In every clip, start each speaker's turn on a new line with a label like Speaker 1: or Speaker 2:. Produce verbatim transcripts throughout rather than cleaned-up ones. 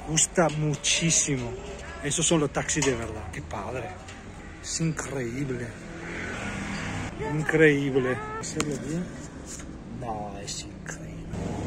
Speaker 1: gusta muchísimo. Esos son los taxis de verdad. Qué padre. Es increíble. Increíble. ¿Hacerlo bien? No, es increíble.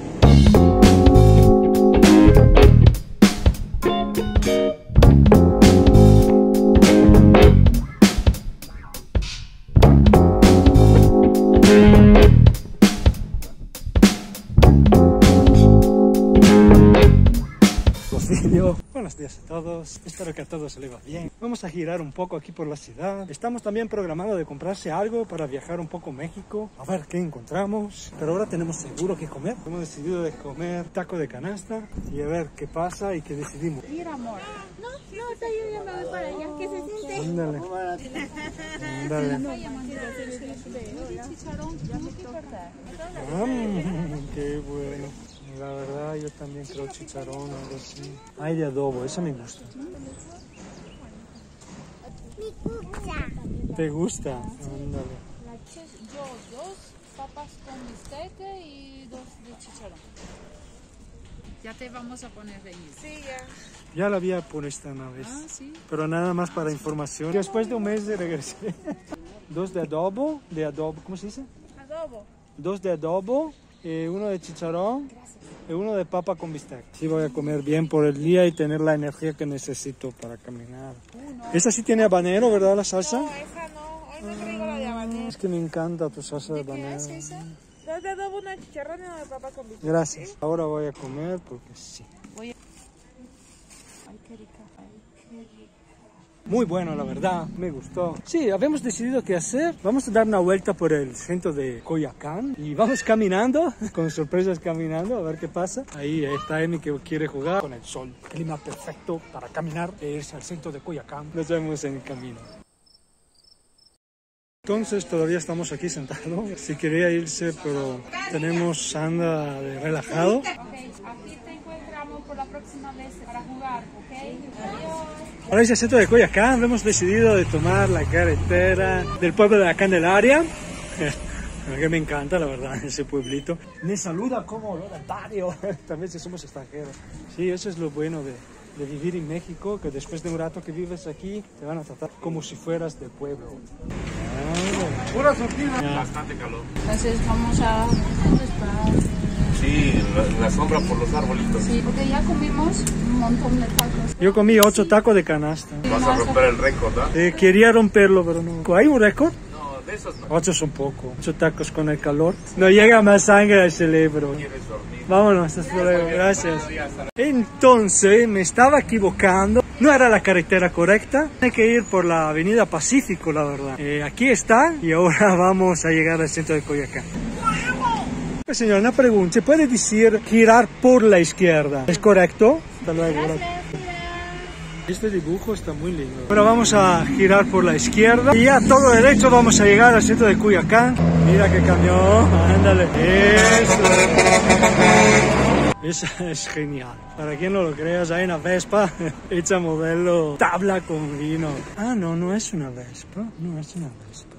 Speaker 1: Buenos días a todos, espero que a todos se les va bien. Vamos a girar un poco aquí por la ciudad. Estamos también programando de comprarse algo para viajar un poco a México, a ver qué encontramos. Pero ahora tenemos seguro que comer. Hemos decidido de comer taco de canasta y a ver qué pasa y qué decidimos.
Speaker 2: Mira, amor. No, no, está yo ya me voy para allá. ¿Qué se siente?
Speaker 1: Ándale. Ándale. Mm, qué bueno. La verdad, yo también creo chicharrón o algo así. Hay de adobo, esa me gusta.
Speaker 3: Me gusta.
Speaker 1: ¿Te gusta? Ándale.
Speaker 2: Yo dos papas con bistec y dos de chicharrón. Ya te vamos a poner de ahí. Sí, ya.
Speaker 1: Ya la había puesto una vez.
Speaker 2: Ah, sí.
Speaker 1: Pero nada más para información. Después de un mes regresé. Dos de adobo, de adobo, ¿cómo se dice?
Speaker 2: Adobo.
Speaker 1: Dos de adobo, eh, uno de chicharrón. Y uno de papa con bistec. Sí, voy a comer bien por el día y tener la energía que necesito para caminar. Uh, no. Esa sí tiene habanero, ¿verdad, la salsa?
Speaker 3: No, esa no. Hoy no traigo la de habanero.
Speaker 1: Es que me encanta tu salsa de, de habanero.
Speaker 2: ¿Qué es esa?
Speaker 3: Dos de adobo, una de chicharrón y una de papa con bistec.
Speaker 1: Gracias. ¿Sí? Ahora voy a comer porque sí.
Speaker 2: Voy a... Ay, qué rica. Ay, qué rica.
Speaker 1: Muy bueno, la verdad, me gustó. Sí, habíamos decidido qué hacer. Vamos a dar una vuelta por el centro de Coyoacán y vamos caminando, con sorpresas caminando, a ver qué pasa. Ahí está Emi que quiere jugar con el sol. Clima perfecto para caminar, es al centro de Coyoacán. Nos vemos en el camino. Entonces todavía estamos aquí sentados. Sí quería irse, pero tenemos anda de relajado.
Speaker 2: Ok, aquí te encontramos por la próxima vez para jugar, ¿ok? Adiós.
Speaker 1: Ahora es el centro de Coyoacán, hemos decidido de tomar la carretera del pueblo de la Candelaria. Que me encanta, la verdad, ese pueblito. Me saluda como locatario, también si somos extranjeros. Sí, eso es lo bueno de, de vivir en México, que después de un rato que vives aquí, te van a tratar como si fueras del pueblo. Ah, pura sortida.
Speaker 4: Bastante calor.
Speaker 2: Entonces vamos a... ¿Dónde está?
Speaker 4: Sí, la, la sombra por los arbolitos.
Speaker 2: Sí, porque ya comimos un montón de tacos.
Speaker 1: Yo comí ocho tacos de canasta.
Speaker 4: Vas a romper el récord, ¿ah?
Speaker 1: Eh, quería romperlo, pero no. ¿Hay un récord?
Speaker 4: No, de esos no.
Speaker 1: Ocho son poco. Ocho tacos con el calor. No llega más sangre al cerebro.
Speaker 4: Quieres dormir.
Speaker 1: Vámonos, hasta luego. Gracias. Entonces me estaba equivocando. No era la carretera correcta. Hay que ir por la avenida Pacífico, la verdad. Eh, aquí está y ahora vamos a llegar al centro de Coyoacán. Señora, una pregunta. ¿Se puede decir girar por la izquierda? ¿Es correcto? Hasta luego. Este dibujo está muy lindo. Ahora vamos a girar por la izquierda y ya todo derecho vamos a llegar al centro de Coyoacán. Mira qué camión. Ándale. Eso. Esa es genial. Para quien no lo creas, hay una Vespa hecha modelo tabla con vino. Ah, no, no es una Vespa. No es una Vespa.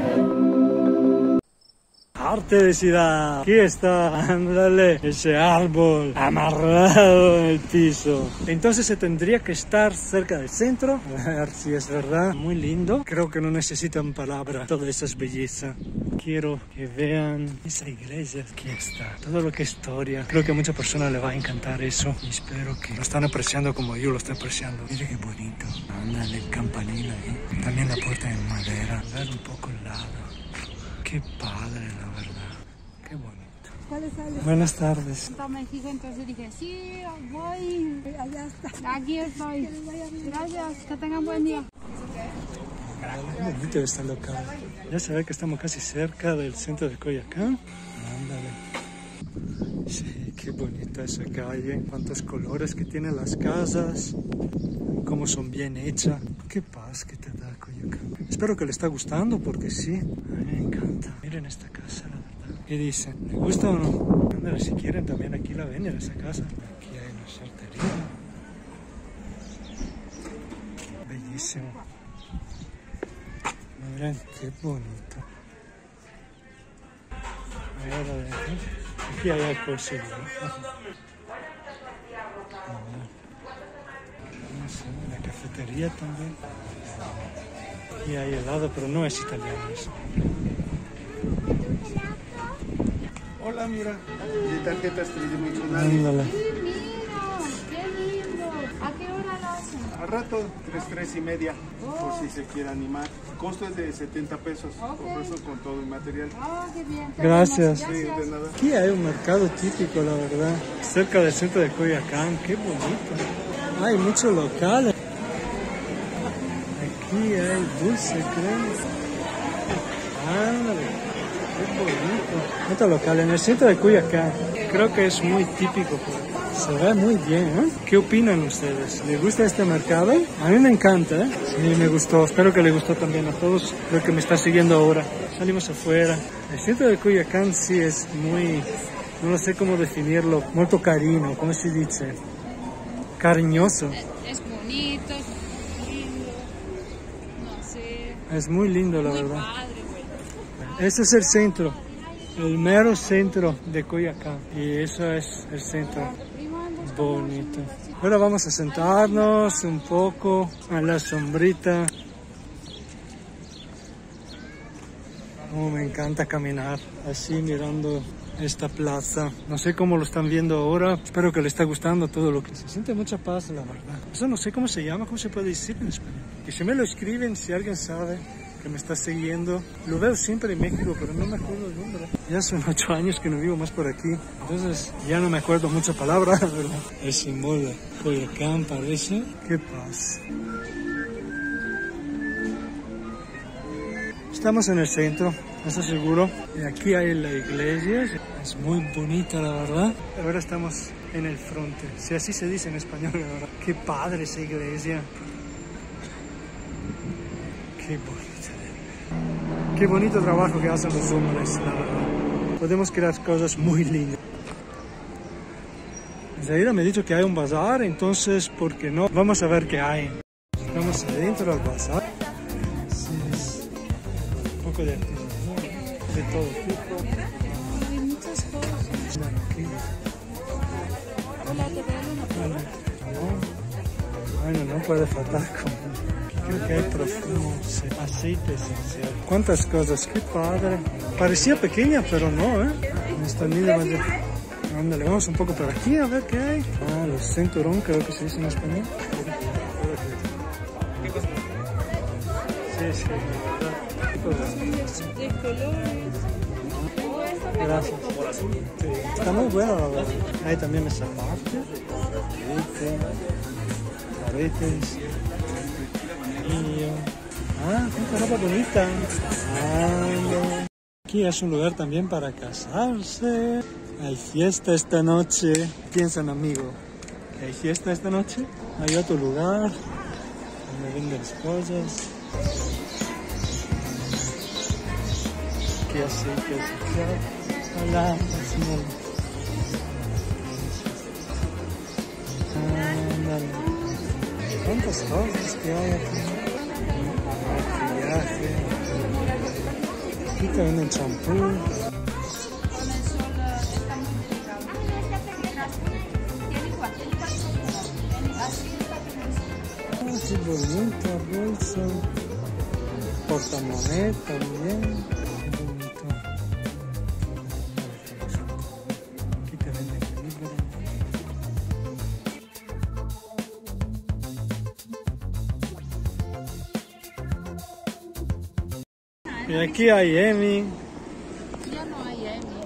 Speaker 1: Arte de ciudad. Aquí está, ándale, ese árbol amarrado en el piso. Entonces se tendría que estar cerca del centro. A ver si es verdad. Muy lindo. Creo que no necesitan palabras. Toda esa es belleza. Quiero que vean esa iglesia. Aquí está. Todo lo que es historia. Creo que a muchas personas les va a encantar eso. Y espero que lo están apreciando como yo lo estoy apreciando. Mira qué bonito. Ándale, el campanil ahí. También la puerta en madera. Ver un poco el lado. Qué padre, la verdad. Qué bonito. Buenas tardes.
Speaker 2: A México, entonces dije, sí, voy. Allá está. Aquí estoy. Gracias, que tengan buen día.
Speaker 1: Qué bonito este local. Ya se ve que estamos casi cerca del centro de Coyoacán. Ándale. Sí, qué bonita esa calle. Cuántos colores que tienen las casas. Cómo son bien hechas. Qué paz que te da Coyoacán. Espero que le está gustando porque sí. A mí me encanta. Miren esta casa, la verdad. ¿Qué dicen? ¿Le gusta o no? Ándale, si quieren también aquí la venden, esa casa. Aquí hay una sortería. Bellísimo. Miren, qué bonito. Aquí hay cosas. cafetería también. Y hay helado, pero no es italiano eso.
Speaker 5: Hola, mira, de tarjetas tridimensionales.
Speaker 1: Ándale.
Speaker 2: ¡Qué lindo! ¿A qué hora lo hacen?
Speaker 5: Al rato, tres, tres y media, por si se quiere animar. El costo es de setenta pesos, por eso con todo el material.
Speaker 2: ¡Oh, qué bien!
Speaker 1: Gracias.
Speaker 5: Sí, de nada.
Speaker 1: Aquí hay un mercado típico, la verdad, cerca del centro de Coyoacán. Qué bonito. Hay muchos locales. Aquí hay dulce, creo. Ándale, qué bonito. Otro local en el centro de Coyoacán. Creo que es muy típico. Se ve muy bien, ¿eh? ¿Qué opinan ustedes? ¿Les gusta este mercado? A mí me encanta, ¿eh? Sí, me gustó. Espero que les gustó también a todos. Creo que me está siguiendo ahora. Salimos afuera. El centro de Coyoacán sí es muy... No sé cómo definirlo. Molto carino, ¿cómo se dice? Cariñoso.
Speaker 2: Es bonito, es lindo. No sé.
Speaker 1: Es muy lindo, la
Speaker 2: Muy
Speaker 1: verdad.
Speaker 2: padre, güey.
Speaker 1: Este es el centro. El mero centro de Coyoacán. Y eso es el centro. Bonito. Ahora vamos a sentarnos un poco a la sombrita. Oh, me encanta caminar así mirando esta plaza. No sé cómo lo están viendo ahora. Espero que les esté gustando todo lo que se siente. Mucha paz, la verdad. Eso no sé cómo se llama, cómo se puede decir en español. Y si me lo escriben, si alguien sabe que me está siguiendo. Lo veo siempre en México, pero no me acuerdo el nombre. Ya son ocho años que no vivo más por aquí. Entonces ya no me acuerdo muchas palabras, pero el símbolo de Coyoacán parece. Qué paz. Estamos en el centro, ¿estás seguro? Y aquí hay la iglesia. Es muy bonita, la verdad. Ahora estamos en el frente. Si así se dice en español, la verdad. Qué padre esa iglesia. Qué bonito. Qué bonito trabajo que hacen los hombres, la verdad. Podemos crear cosas muy lindas. Zaira me ha dicho que hay un bazar, entonces, ¿por qué no? Vamos a ver qué hay. Estamos adentro del bazar. Sí, es un poco de artesanía, de todo tipo.
Speaker 2: Hay muchas cosas.
Speaker 1: Aquí.
Speaker 2: Hola, te veo una
Speaker 1: Vale. No. Bueno, no puede faltar con... Creo que hay perfumes, aceite esencial. ¿Cuántas cosas? ¡Qué padre! Parecía pequeña, pero no, ¿eh? Esta niña va a... Ándale, vamos un poco por aquí a ver qué hay. Ah, los cinturón, creo que se dice en español. Sí, sí,
Speaker 2: de colores.
Speaker 1: gracias. Sí, está muy bueno, la verdad. Hay también esa parte. Aretes. Ah, qué ropa bonita. Ah, aquí es un lugar también para casarse. Hay fiesta esta noche. Piensan, amigo, que hay fiesta esta noche. Hay otro lugar donde venden las cosas. Aquí aceite esencial. Hola, señor. Ándale. ¿Cuántas cosas que hay aquí? Maquillaje. Aquí te venden champú.
Speaker 2: Con el sol está muy complicado. Tiene igual, tiene igual. Así está bien.
Speaker 1: Ah, qué bonita bolsa. Portamoneda también. Qué bonito. Aquí te venden libros. Y aquí hay Emi.
Speaker 2: Ya no hay Emmys.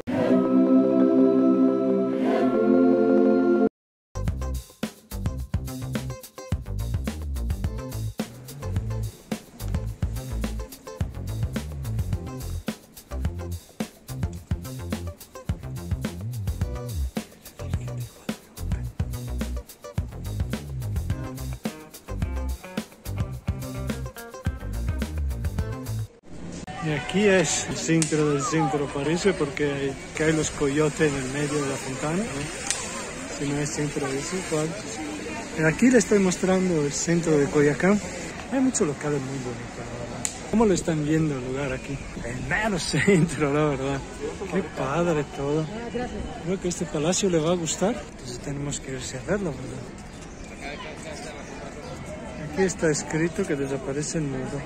Speaker 1: Y aquí es el centro del centro, parece, porque hay, que hay los coyotes en el medio de la fontana, ¿no? Si no es centro de eso, ¿cuál? Y aquí le estoy mostrando el centro de Coyoacán. Hay muchos locales muy bonitos, la verdad. ¿Cómo lo están viendo el lugar aquí? El mero centro, la verdad. Qué padre todo. Creo que este palacio le va a gustar. Entonces tenemos que irse a verlo, ¿verdad? Aquí está escrito que desaparece el muro.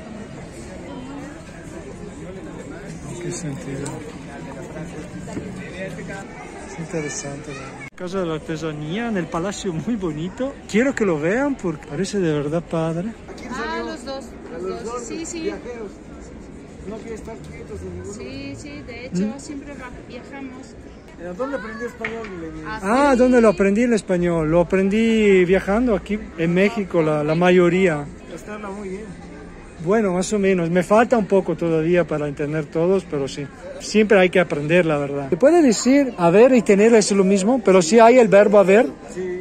Speaker 1: ¿En qué sentido? Es interesante. Casa de la artesanía en el palacio, muy bonito. Quiero que lo vean porque parece de verdad padre.
Speaker 2: Ah, los dos. Los dos. Sí, sí.
Speaker 5: No quiere estar quietos en ningún
Speaker 2: Sí, sí, de hecho
Speaker 1: ¿Mm?
Speaker 2: siempre va- viajamos.
Speaker 5: lugar. ¿Dónde aprendí español?
Speaker 1: Ah, ¿dónde lo aprendí el español? Lo aprendí viajando aquí en México, la, la mayoría.
Speaker 5: Está muy bien.
Speaker 1: Bueno, más o menos. Me falta un poco todavía para entender todos, pero sí. Siempre hay que aprender, la verdad. Se puede decir haber y tener es lo mismo, pero sí hay el verbo haber.
Speaker 5: Sí.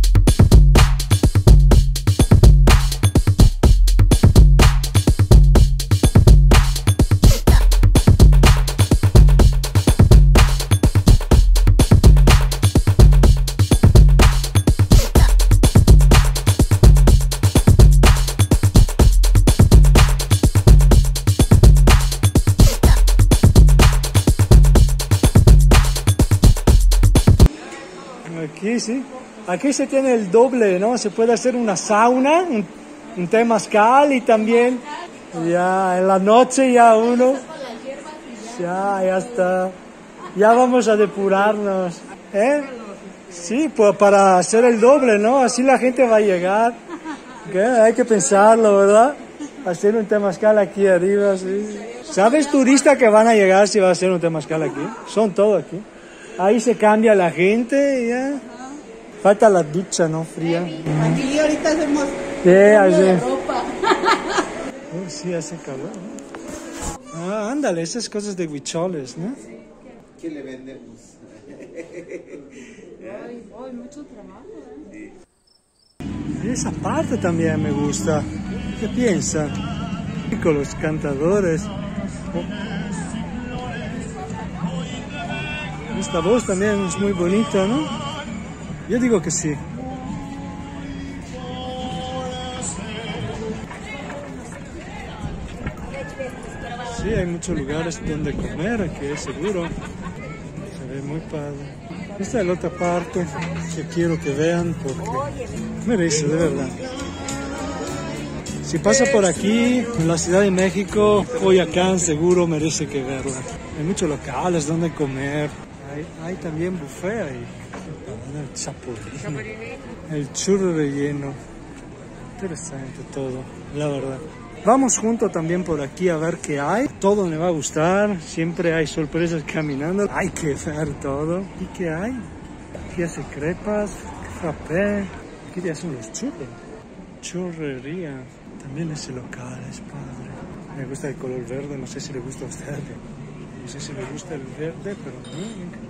Speaker 1: Aquí sí. Aquí se tiene el doble, ¿no? Se puede hacer una sauna, un, un temazcal y también ya en la noche ya uno. Ya, ya está. Ya vamos a depurarnos. ¿Eh? Sí, pues para hacer el doble, ¿no? Así la gente va a llegar. ¿Qué? Hay que pensarlo, ¿verdad? Hacer un temazcal aquí arriba, sí. ¿Sabes, turista, que van a llegar si va a hacer un temazcal aquí? Son todo aquí. Ahí se cambia la gente y ya. Falta la ducha, ¿no? Fría.
Speaker 6: Aquí ahorita hacemos
Speaker 1: Sí, así.
Speaker 6: de ropa.
Speaker 1: Oh, sí, hace calor, ¿no? Ah, ándale, esas cosas de huicholes, ¿no?
Speaker 6: ¿Qué le vendemos?
Speaker 2: Ay, ay, mucho trabajo, ¿eh?
Speaker 1: Y esa parte también me gusta. ¿Qué piensa? Y con los cantadores. Oh. Esta voz también es muy bonita, ¿no? Yo digo que sí. Sí, hay muchos lugares donde comer, aquí es seguro. Se ve muy padre. Esta es la otra parte que quiero que vean porque merece, de verdad. Si pasa por aquí, en la Ciudad de México, Coyoacán, seguro merece que verla. Hay muchos locales donde comer. Hay, hay también buffet ahí. El chapulín, el churro relleno. Interesante todo, la verdad. Vamos juntos también por aquí a ver qué hay. Todo me va a gustar. Siempre hay sorpresas caminando. Hay que ver todo. ¿Y qué hay? Aquí hace crepas, frappé. Aquí ya son los churros. Churrería. También ese local es padre. Me gusta el color verde. No sé si le gusta a usted. No sé si le gusta el verde, pero no.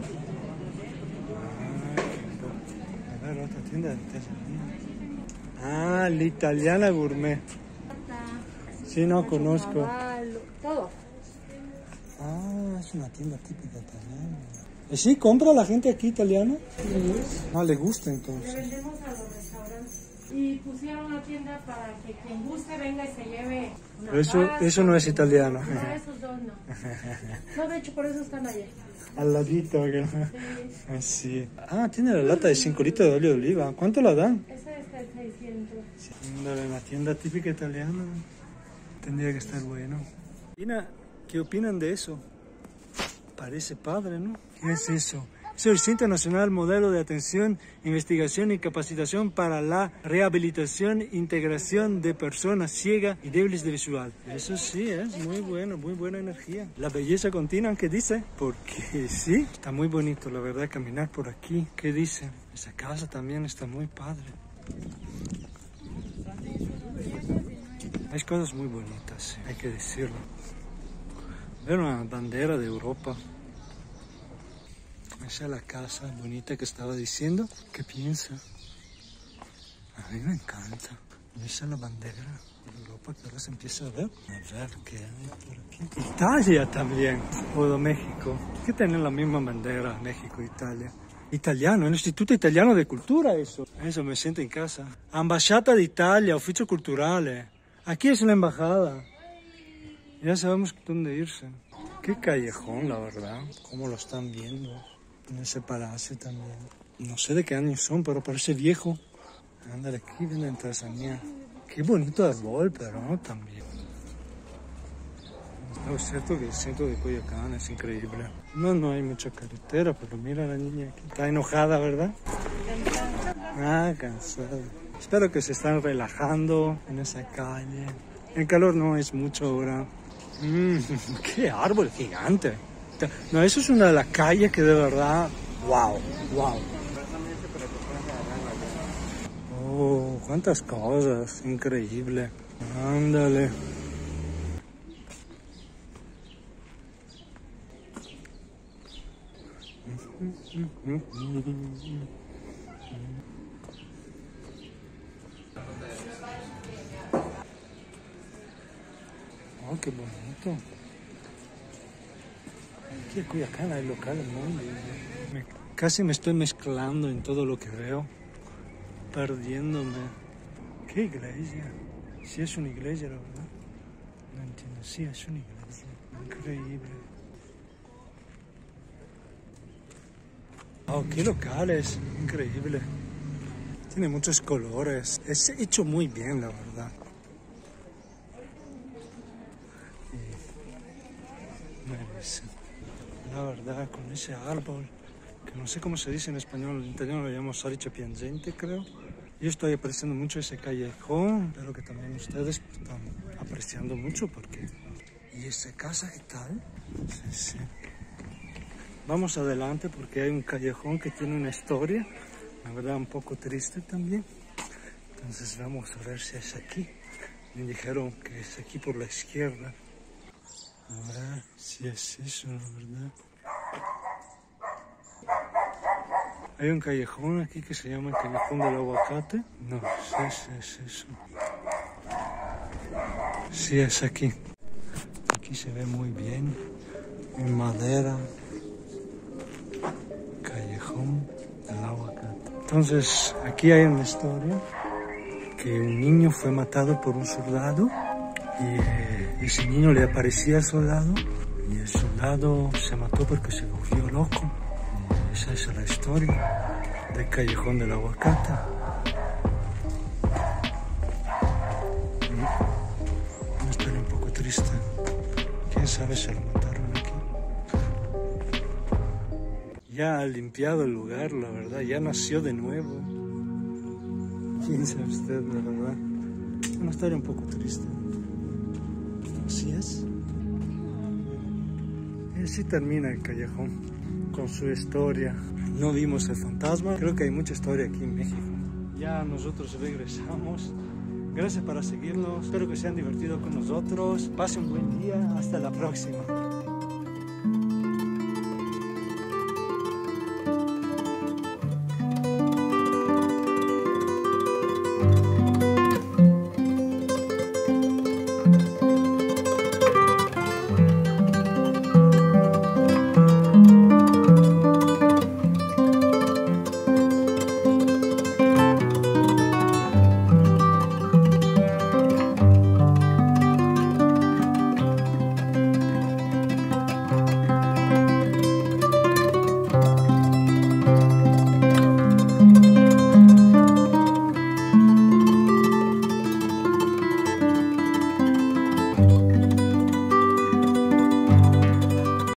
Speaker 1: A ver, otra tienda de artesanía. Ah, la italiana gourmet. Sí, no conozco.
Speaker 3: Todo.
Speaker 1: Ah, es una tienda típica italiana. ¿Y sí compra la gente aquí italiana? Ah, le gusta
Speaker 7: Le
Speaker 1: entonces.
Speaker 7: vendemos a los restaurantes. Y pusieron una tienda para que quien guste venga y se lleve una
Speaker 1: Pero eso,
Speaker 7: pasta.
Speaker 1: eso no es italiano.
Speaker 7: No, esos dos no. No, de hecho, por eso están allá.
Speaker 1: Al ladito. ¿Que? Ah, sí. Ah, tiene la lata de cinco litros de óleo de oliva. ¿Cuánto la dan?
Speaker 7: Ese está el seiscientos.
Speaker 1: Sí, ándale, la tienda típica italiana. Tendría que estar bueno. Mira, ¿qué opinan de eso? Parece padre, ¿no? ¿Qué es eso? Es el Centro Nacional Modelo de Atención, Investigación y Capacitación para la Rehabilitación e Integración de Personas Ciegas y Débiles de Visual. Eso sí, es muy bueno, muy buena energía. La belleza continua, ¿qué dice? Porque sí, está muy bonito, la verdad, caminar por aquí. ¿Qué dice? Esa casa también está muy padre. Hay cosas muy bonitas, hay que decirlo. Ver una bandera de Europa. Esa es la casa bonita que estaba diciendo. ¿Qué piensa? A mí me encanta. Esa es la bandera de Europa que ahora se empieza a ver. A ver qué hay por aquí. Italia también. O México. Hay que tener la misma bandera, México e Italia. Italiano, el Instituto Italiano de Cultura, eso. Eso, me siento en casa. Ambasciata d'Italia, Ufficio Culturale. Aquí es la embajada. Ya sabemos dónde irse. Qué callejón, la verdad. Cómo lo están viendo. En ese palacio también. No sé de qué años son, pero parece viejo. Ándale, aquí viene la artesanía. Qué bonito árbol, pero ¿no? También. No, es cierto que el centro de Coyoacán es increíble. No, no hay mucha carretera, pero mira la niña aquí. Está enojada, ¿verdad? Ah, cansada. Espero que se están relajando en esa calle. El calor no es mucho ahora. Mm, ¡Qué árbol gigante! No, eso es una de las calles que de verdad... ¡Wow! ¡Wow! Oh, cuántas cosas. Increíble. Ándale. Oh, qué bonito. Aquí en Coyoacán hay locales muy lindos. Me, casi me estoy mezclando en todo lo que veo, perdiéndome. ¿Qué iglesia? Sí es una iglesia, la verdad. No entiendo. Sí es una iglesia. Increíble. Oh, qué locales. Increíble. Tiene muchos colores. Es hecho muy bien, la verdad. La verdad, con ese árbol, que no sé cómo se dice en español, en italiano lo llamamos salice piangente, creo. Yo estoy apreciando mucho ese callejón, espero que también ustedes están apreciando mucho porque... ¿Y esa casa qué tal? Sí, sí. Vamos adelante porque hay un callejón que tiene una historia, la verdad un poco triste también. Entonces vamos a ver si es aquí. Me dijeron que es aquí por la izquierda. A ver si es eso, la verdad. Hay un callejón aquí que se llama el Callejón del Aguacate. No sé si es eso. Sí, es aquí. Aquí se ve muy bien. En madera. Callejón del Aguacate. Entonces, aquí hay una historia. Que un niño fue matado por un soldado. Y eh, ese niño le aparecía al soldado y el soldado se mató porque se volvió loco. Y esa es la historia del Callejón del Aguacate. Una historia un poco triste. ¿Quién sabe si lo mataron aquí? Ya ha limpiado el lugar, la verdad. Ya nació de nuevo. ¿Quién sabe usted, la verdad? Una historia un poco triste. Así es. Y así termina el callejón con su historia. No vimos el fantasma. Creo que hay mucha historia aquí en México. Ya nosotros regresamos. Gracias por seguirnos. Espero que se hayan divertido con nosotros. Pasen un buen día. Hasta la próxima.